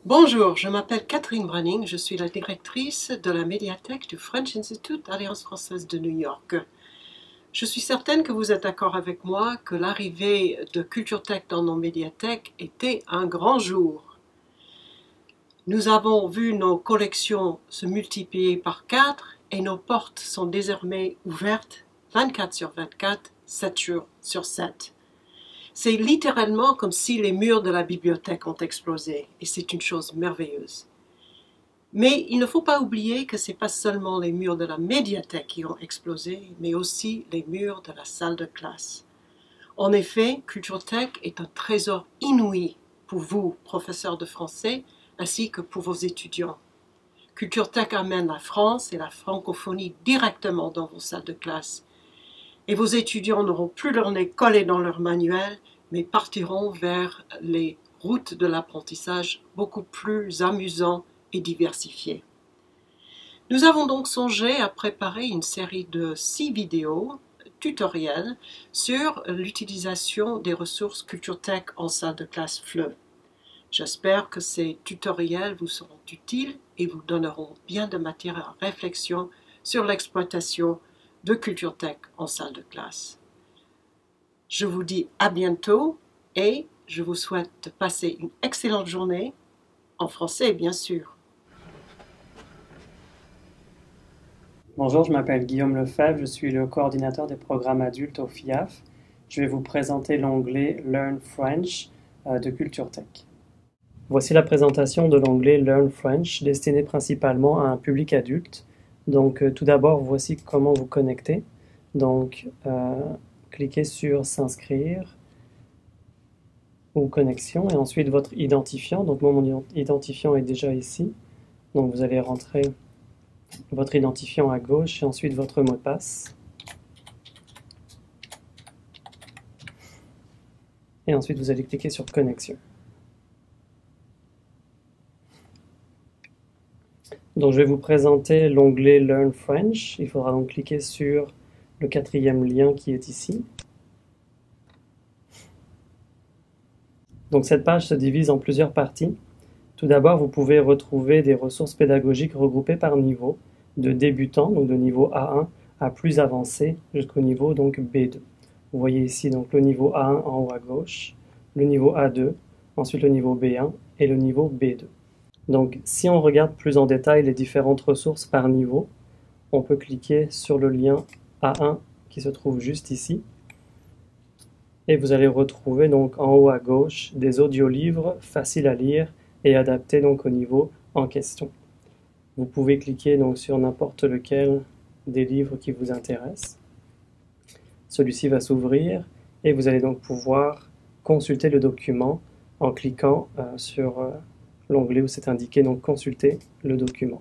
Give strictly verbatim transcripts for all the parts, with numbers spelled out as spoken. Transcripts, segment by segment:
Bonjour, je m'appelle Catherine Branning, je suis la directrice de la médiathèque du French Institute Alliance française de New York. Je suis certaine que vous êtes d'accord avec moi que l'arrivée de Culture Tech dans nos médiathèques était un grand jour. Nous avons vu nos collections se multiplier par quatre et nos portes sont désormais ouvertes vingt-quatre sur vingt-quatre, sept jours sur sept. C'est littéralement comme si les murs de la bibliothèque ont explosé, et c'est une chose merveilleuse. Mais il ne faut pas oublier que ce n'est pas seulement les murs de la médiathèque qui ont explosé, mais aussi les murs de la salle de classe. En effet, Culture-Tech est un trésor inouï pour vous, professeurs de français, ainsi que pour vos étudiants. Culture-Tech amène la France et la francophonie directement dans vos salles de classe. Et vos étudiants n'auront plus leur nez collé dans leur manuel, mais partiront vers les routes de l'apprentissage beaucoup plus amusants et diversifiées. Nous avons donc songé à préparer une série de six vidéos tutoriels sur l'utilisation des ressources Culture-Tech en salle de classe F L E. J'espère que ces tutoriels vous seront utiles et vous donneront bien de matière à réflexion sur l'exploitation de Culture-Tech en salle de classe. Je vous dis à bientôt et je vous souhaite de passer une excellente journée, en français bien sûr. Bonjour, je m'appelle Guillaume Lefebvre, je suis le coordinateur des programmes adultes au F I A F. Je vais vous présenter l'onglet Learn French de Culture-Tech. Voici la présentation de l'onglet Learn French, destiné principalement à un public adulte. Donc euh, tout d'abord, voici comment vous connecter. Donc, euh, cliquez sur s'inscrire ou connexion et ensuite votre identifiant. Donc moi, mon identifiant est déjà ici. Donc vous allez rentrer votre identifiant à gauche et ensuite votre mot de passe. Et ensuite, vous allez cliquer sur connexion. Donc je vais vous présenter l'onglet Learn French. Il faudra donc cliquer sur le quatrième lien qui est ici. Donc cette page se divise en plusieurs parties. Tout d'abord, vous pouvez retrouver des ressources pédagogiques regroupées par niveau, de débutant, donc de niveau A un, à plus avancé, jusqu'au niveau donc B deux. Vous voyez ici donc le niveau A un en haut à gauche, le niveau A deux, ensuite le niveau B un et le niveau B deux. Donc si on regarde plus en détail les différentes ressources par niveau, on peut cliquer sur le lien A un qui se trouve juste ici. Et vous allez retrouver donc en haut à gauche des audiolivres faciles à lire et adaptés donc au niveau en question. Vous pouvez cliquer donc sur n'importe lequel des livres qui vous intéressent. Celui-ci va s'ouvrir et vous allez donc pouvoir consulter le document en cliquant euh, sur euh, l'onglet où c'est indiqué donc consulter le document.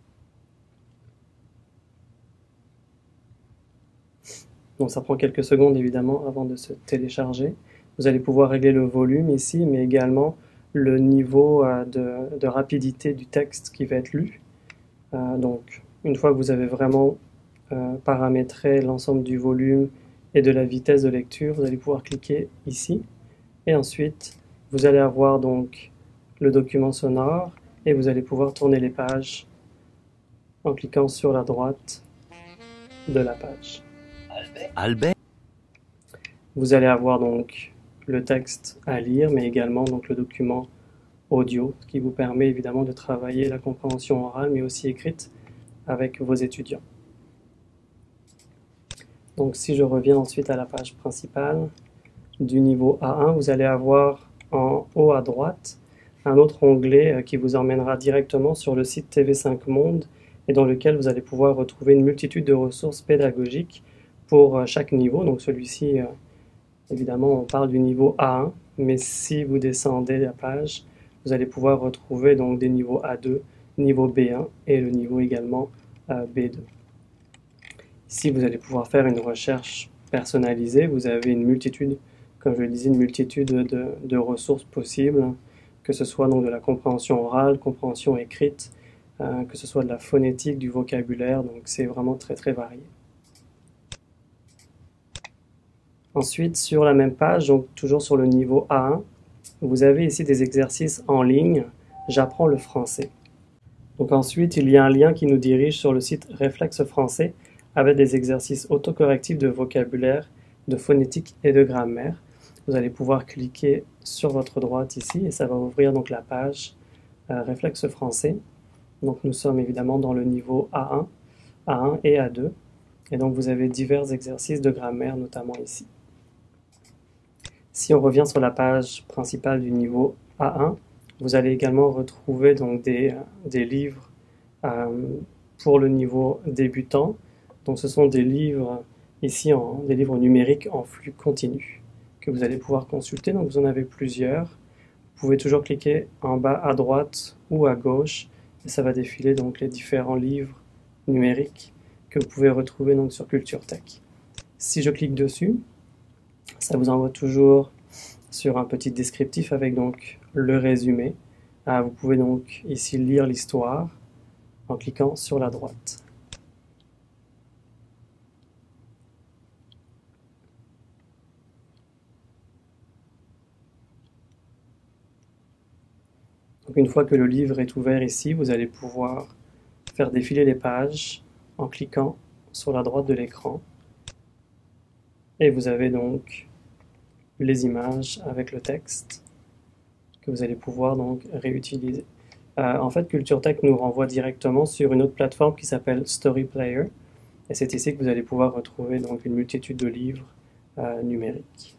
Donc ça prend quelques secondes évidemment avant de se télécharger. Vous allez pouvoir régler le volume ici, mais également le niveau euh, de, de rapidité du texte qui va être lu. Euh, donc une fois que vous avez vraiment euh, paramétré l'ensemble du volume et de la vitesse de lecture, vous allez pouvoir cliquer ici. Et ensuite, vous allez avoir donc le document sonore et vous allez pouvoir tourner les pages en cliquant sur la droite de la page. Albert. Vous allez avoir donc le texte à lire, mais également donc le document audio, ce qui vous permet évidemment de travailler la compréhension orale, mais aussi écrite avec vos étudiants. Donc si je reviens ensuite à la page principale du niveau A un, vous allez avoir en haut à droite un autre onglet qui vous emmènera directement sur le site T V cinq Monde et dans lequel vous allez pouvoir retrouver une multitude de ressources pédagogiques pour chaque niveau. Donc celui-ci, évidemment, on parle du niveau A un, mais si vous descendez la page, vous allez pouvoir retrouver donc des niveaux A deux, niveau B un et le niveau également euh, B deux. Ici, vous allez pouvoir faire une recherche personnalisée. Vous avez une multitude, comme je le disais, une multitude de, de ressources possibles, que ce soit donc de la compréhension orale, compréhension écrite, euh, que ce soit de la phonétique, du vocabulaire, donc c'est vraiment très très varié. Ensuite, sur la même page, donc toujours sur le niveau A un, vous avez ici des exercices en ligne J'apprends le français. Donc ensuite, il y a un lien qui nous dirige sur le site Réflexe Français avec des exercices autocorrectifs de vocabulaire, de phonétique et de grammaire. Vous allez pouvoir cliquer sur votre droite ici et ça va ouvrir donc la page euh, Réflexe Français. Donc nous sommes évidemment dans le niveau A un, A un et A deux. Et donc vous avez divers exercices de grammaire, notamment ici. Si on revient sur la page principale du niveau A un, vous allez également retrouver donc des, des livres euh, pour le niveau débutant. Donc ce sont des livres ici, en, des livres numériques en flux continu que vous allez pouvoir consulter. Donc vous en avez plusieurs. Vous pouvez toujours cliquer en bas à droite ou à gauche et ça va défiler donc les différents livres numériques que vous pouvez retrouver donc sur Culture Tech. Si je clique dessus, ça vous envoie toujours sur un petit descriptif avec donc le résumé. Ah, vous pouvez donc ici lire l'histoire en cliquant sur la droite. Donc une fois que le livre est ouvert ici, vous allez pouvoir faire défiler les pages en cliquant sur la droite de l'écran. Et vous avez donc les images avec le texte que vous allez pouvoir donc réutiliser. Euh, en fait, Culture Tech nous renvoie directement sur une autre plateforme qui s'appelle Story Player. Et c'est ici que vous allez pouvoir retrouver donc une multitude de livres euh, numériques.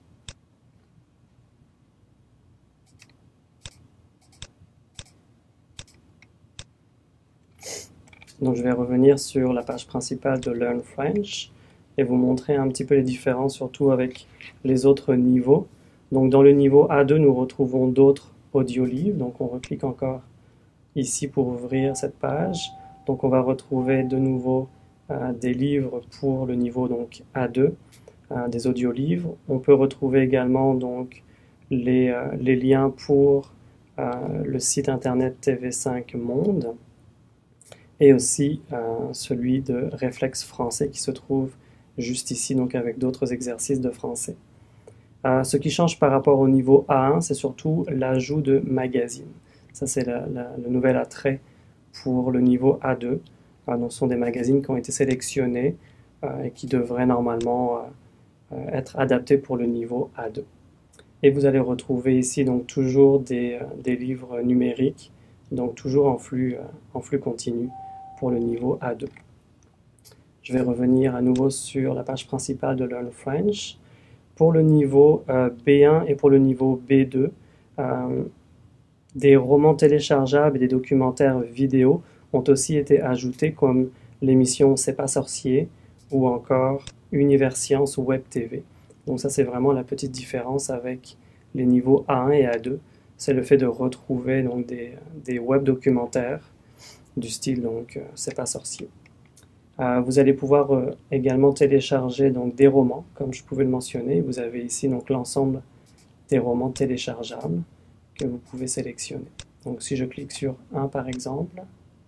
Donc je vais revenir sur la page principale de Learn French et vous montrer un petit peu les différences, surtout avec les autres niveaux. Donc dans le niveau A deux, nous retrouvons d'autres audiolivres. Donc on reclique encore ici pour ouvrir cette page. Donc on va retrouver de nouveau euh, des livres pour le niveau donc A deux, euh, des audiolivres. On peut retrouver également donc les, euh, les liens pour euh, le site internet T V cinq Monde et aussi euh, celui de Réflexe Français qui se trouve juste ici, donc avec d'autres exercices de français. Euh, ce qui change par rapport au niveau A un, c'est surtout l'ajout de magazines. Ça, c'est la, la, le nouvel attrait pour le niveau A deux. Euh, donc, ce sont des magazines qui ont été sélectionnés euh, et qui devraient normalement euh, être adaptés pour le niveau A deux. Et vous allez retrouver ici donc toujours des, euh, des livres numériques, donc toujours en flux, euh, en flux continu pour le niveau A deux. Je vais revenir à nouveau sur la page principale de Learn French. Pour le niveau euh, B un et pour le niveau B deux, euh, des romans téléchargeables et des documentaires vidéo ont aussi été ajoutés comme l'émission C'est pas sorcier ou encore Univers Science ou Web T V. Donc ça c'est vraiment la petite différence avec les niveaux A un et A deux. C'est le fait de retrouver donc, des, des web documentaires du style donc C'est pas sorcier. Euh, vous allez pouvoir euh, également télécharger donc, des romans, comme je pouvais le mentionner. Vous avez ici donc l'ensemble des romans téléchargeables que vous pouvez sélectionner. Donc si je clique sur un par exemple,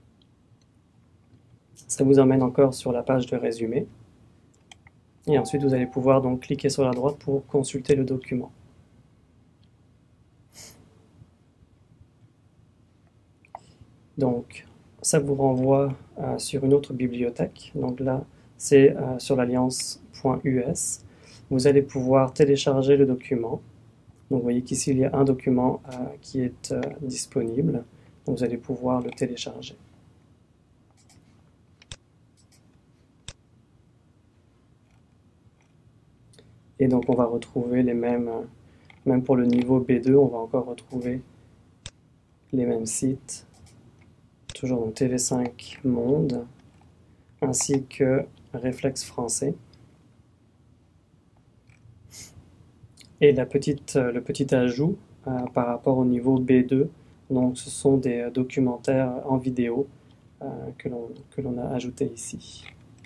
ça vous emmène encore sur la page de résumé. Et ensuite vous allez pouvoir donc cliquer sur la droite pour consulter le document. Donc ça vous renvoie euh, sur une autre bibliothèque. Donc là, c'est euh, sur l'alliance point U S. Vous allez pouvoir télécharger le document. Donc vous voyez qu'ici, il y a un document euh, qui est euh, disponible. Donc vous allez pouvoir le télécharger. Et donc on va retrouver les mêmes, euh, même pour le niveau B deux, on va encore retrouver les mêmes sites. Toujours donc T V cinq Monde, ainsi que Réflexe Français. Et la petite, le petit ajout euh, par rapport au niveau B deux, donc ce sont des euh, documentaires en vidéo euh, que l'on que l'on a ajoutés ici.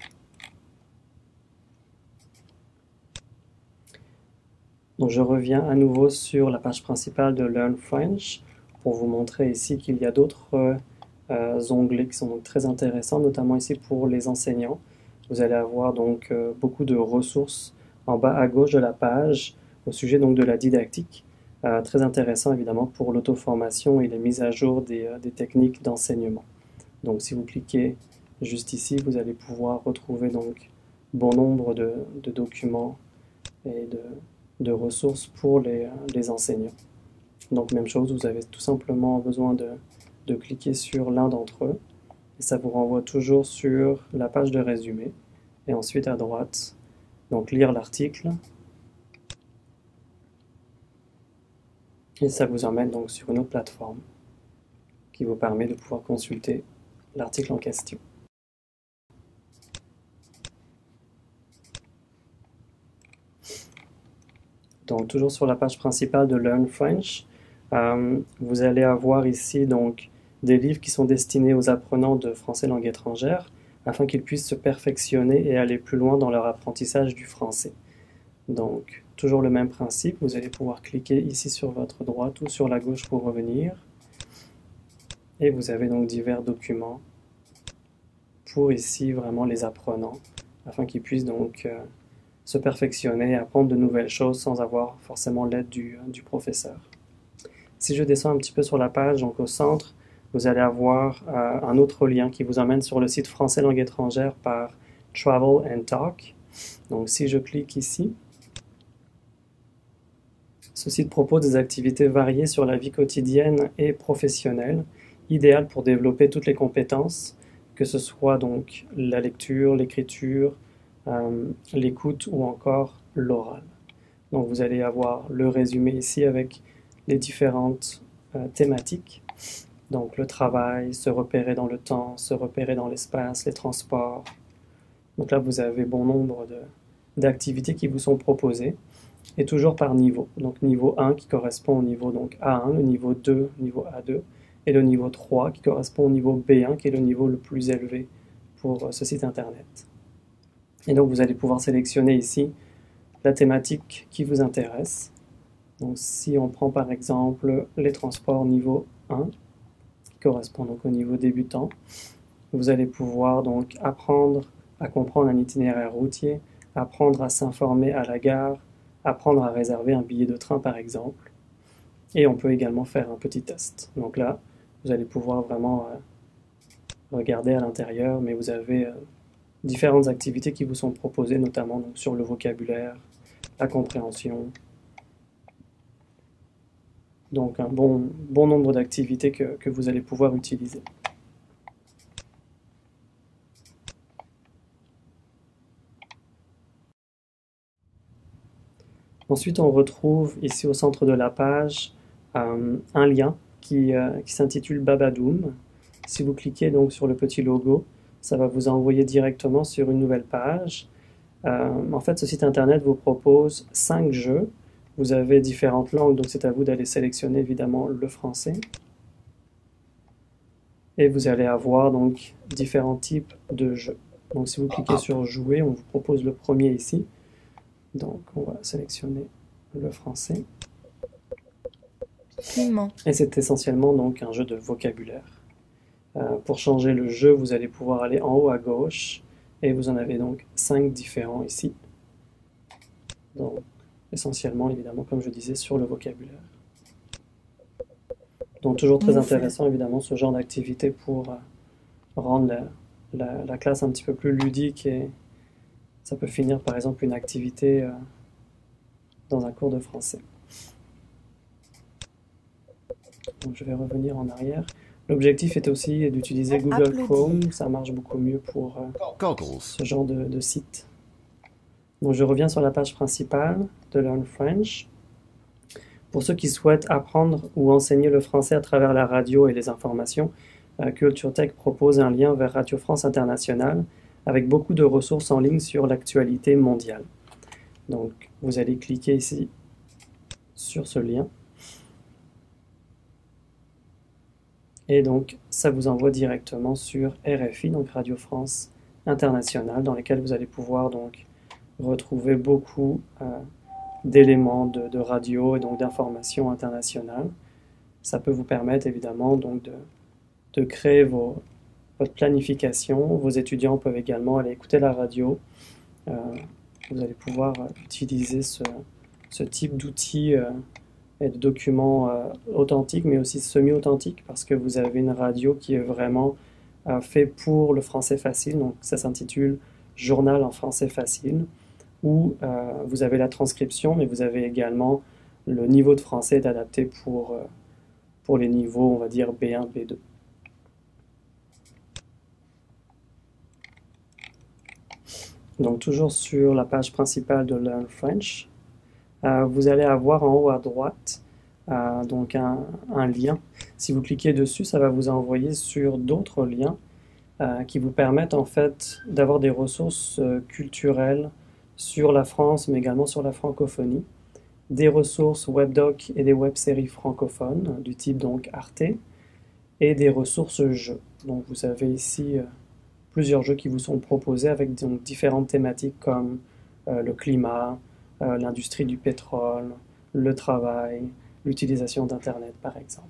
Donc je reviens à nouveau sur la page principale de Learn French pour vous montrer ici qu'il y a d'autres euh, Euh, onglets qui sont donc très intéressants, notamment ici pour les enseignants. Vous allez avoir donc euh, beaucoup de ressources en bas à gauche de la page au sujet donc de la didactique. Euh, très intéressant évidemment pour l'auto-formation et les mises à jour des, euh, des techniques d'enseignement. Donc si vous cliquez juste ici, vous allez pouvoir retrouver donc bon nombre de, de documents et de, de ressources pour les, les enseignants. Donc même chose, vous avez tout simplement besoin de, de cliquer sur l'un d'entre eux et ça vous renvoie toujours sur la page de résumé et ensuite à droite, donc lire l'article et ça vous emmène donc sur une autre plateforme qui vous permet de pouvoir consulter l'article en question. Donc toujours sur la page principale de Learn French, euh, vous allez avoir ici donc des livres qui sont destinés aux apprenants de français langue étrangère afin qu'ils puissent se perfectionner et aller plus loin dans leur apprentissage du français. Donc toujours le même principe, vous allez pouvoir cliquer ici sur votre droite ou sur la gauche pour revenir et vous avez donc divers documents pour ici vraiment les apprenants afin qu'ils puissent donc euh, se perfectionner, apprendre de nouvelles choses sans avoir forcément l'aide du, du professeur. Si je descends un petit peu sur la page, donc au centre, vous allez avoir euh, un autre lien qui vous emmène sur le site français langue étrangère par Travel and Talk. Donc si je clique ici, ce site propose des activités variées sur la vie quotidienne et professionnelle, idéales pour développer toutes les compétences, que ce soit donc la lecture, l'écriture, Euh, l'écoute ou encore l'oral. Donc vous allez avoir le résumé ici avec les différentes euh, thématiques. Donc le travail, se repérer dans le temps, se repérer dans l'espace, les transports. Donc là vous avez bon nombre de, d'activités qui vous sont proposées et toujours par niveau. Donc niveau un qui correspond au niveau donc A un, le niveau deux, niveau A deux et le niveau trois qui correspond au niveau B un qui est le niveau le plus élevé pour euh, ce site internet. Et donc vous allez pouvoir sélectionner ici la thématique qui vous intéresse. Donc si on prend par exemple les transports niveau un, qui correspond donc au niveau débutant, vous allez pouvoir donc apprendre à comprendre un itinéraire routier, apprendre à s'informer à la gare, apprendre à réserver un billet de train par exemple. Et on peut également faire un petit test. Donc là, vous allez pouvoir vraiment euh, regarder à l'intérieur, mais vous avez... Euh, différentes activités qui vous sont proposées, notamment donc, sur le vocabulaire, la compréhension. Donc un bon, bon nombre d'activités que, que vous allez pouvoir utiliser. Ensuite, on retrouve ici au centre de la page euh, un lien qui, euh, qui s'intitule Babadoom. Si vous cliquez donc sur le petit logo, ça va vous envoyer directement sur une nouvelle page. Euh, en fait, ce site internet vous propose cinq jeux. Vous avez différentes langues, donc c'est à vous d'aller sélectionner évidemment le français. Et vous allez avoir donc différents types de jeux. Donc si vous cliquez sur jouer, on vous propose le premier ici. Donc on va sélectionner le français. Clément. Et c'est essentiellement donc un jeu de vocabulaire. Euh, pour changer le jeu, vous allez pouvoir aller en haut à gauche et vous en avez donc cinq différents ici. Donc essentiellement évidemment comme je disais sur le vocabulaire. Donc toujours très intéressant évidemment ce genre d'activité pour euh, rendre la, la, la classe un petit peu plus ludique et ça peut finir par exemple une activité euh, dans un cours de français. Donc je vais revenir en arrière. L'objectif est aussi d'utiliser Google Chrome, ça marche beaucoup mieux pour euh, ce genre de, de site. Donc je reviens sur la page principale de Learn French. Pour ceux qui souhaitent apprendre ou enseigner le français à travers la radio et les informations, euh, Culture Tech propose un lien vers Radio France Internationale avec beaucoup de ressources en ligne sur l'actualité mondiale. Donc vous allez cliquer ici sur ce lien. Et donc, ça vous envoie directement sur R F I, donc Radio France Internationale, dans lesquels vous allez pouvoir donc retrouver beaucoup euh, d'éléments de, de radio et donc d'informations internationales. Ça peut vous permettre évidemment donc de, de créer vos, votre planification. Vos étudiants peuvent également aller écouter la radio. Euh, vous allez pouvoir utiliser ce, ce type d'outils euh, et de documents euh, authentiques, mais aussi semi-authentiques, parce que vous avez une radio qui est vraiment euh, faite pour le français facile. Donc ça s'intitule Journal en français facile, où euh, vous avez la transcription, mais vous avez également le niveau de français est adapté pour, euh, pour les niveaux, on va dire B un, B deux. Donc toujours sur la page principale de Learn French, euh, vous allez avoir en haut à droite euh, donc un, un lien. Si vous cliquez dessus, ça va vous envoyer sur d'autres liens euh, qui vous permettent en fait d'avoir des ressources euh, culturelles sur la France, mais également sur la francophonie, des ressources webdoc et des web-séries francophones du type donc Arte, et des ressources jeux. Donc vous avez ici euh, plusieurs jeux qui vous sont proposés avec donc, différentes thématiques comme euh, le climat, euh, l'industrie du pétrole, le travail, l'utilisation d'Internet par exemple.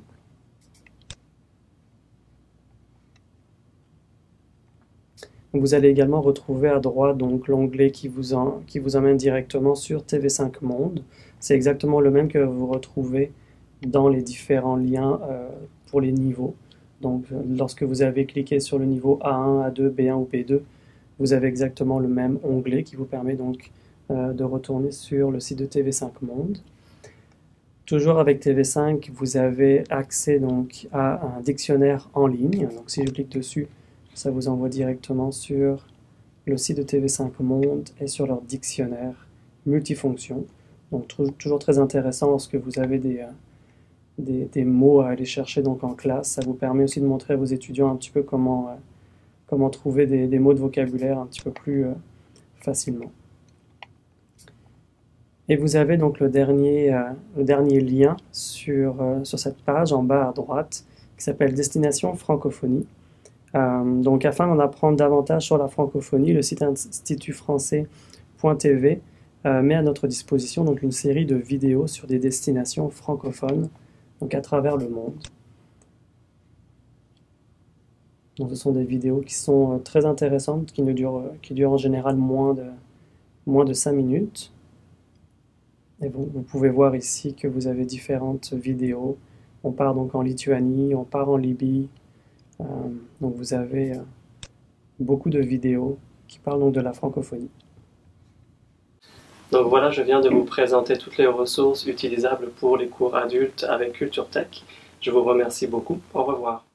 Vous allez également retrouver à droite donc l'onglet qui vous, en, qui vous emmène directement sur T V cinq Monde. C'est exactement le même que vous retrouvez dans les différents liens euh, pour les niveaux. Donc lorsque vous avez cliqué sur le niveau A un, A deux, B un ou B deux, vous avez exactement le même onglet qui vous permet donc euh, de retourner sur le site de T V cinq Monde. Toujours avec T V cinq, vous avez accès donc à un dictionnaire en ligne. Donc si je clique dessus, ça vous envoie directement sur le site de T V cinq Monde et sur leur dictionnaire multifonction. Donc toujours très intéressant lorsque vous avez des, euh, des, des mots à aller chercher donc en classe. Ça vous permet aussi de montrer à vos étudiants un petit peu comment, euh, comment trouver des, des mots de vocabulaire un petit peu plus euh, facilement. Et vous avez donc le dernier, euh, le dernier lien sur, euh, sur cette page en bas à droite qui s'appelle Destination Francophonie. Euh, donc afin d'en apprendre davantage sur la francophonie, le site institut français point T V euh, met à notre disposition donc une série de vidéos sur des destinations francophones donc à travers le monde. Donc ce sont des vidéos qui sont euh, très intéressantes, qui, ne durent, qui durent en général moins de, moins de cinq minutes. Et vous, vous pouvez voir ici que vous avez différentes vidéos. On part donc en Lituanie, on part en Libye. Euh, donc vous avez euh, beaucoup de vidéos qui parlent donc de la francophonie. Donc voilà, je viens de vous présenter toutes les ressources utilisables pour les cours adultes avec Culture Tech. Je vous remercie beaucoup. Au revoir.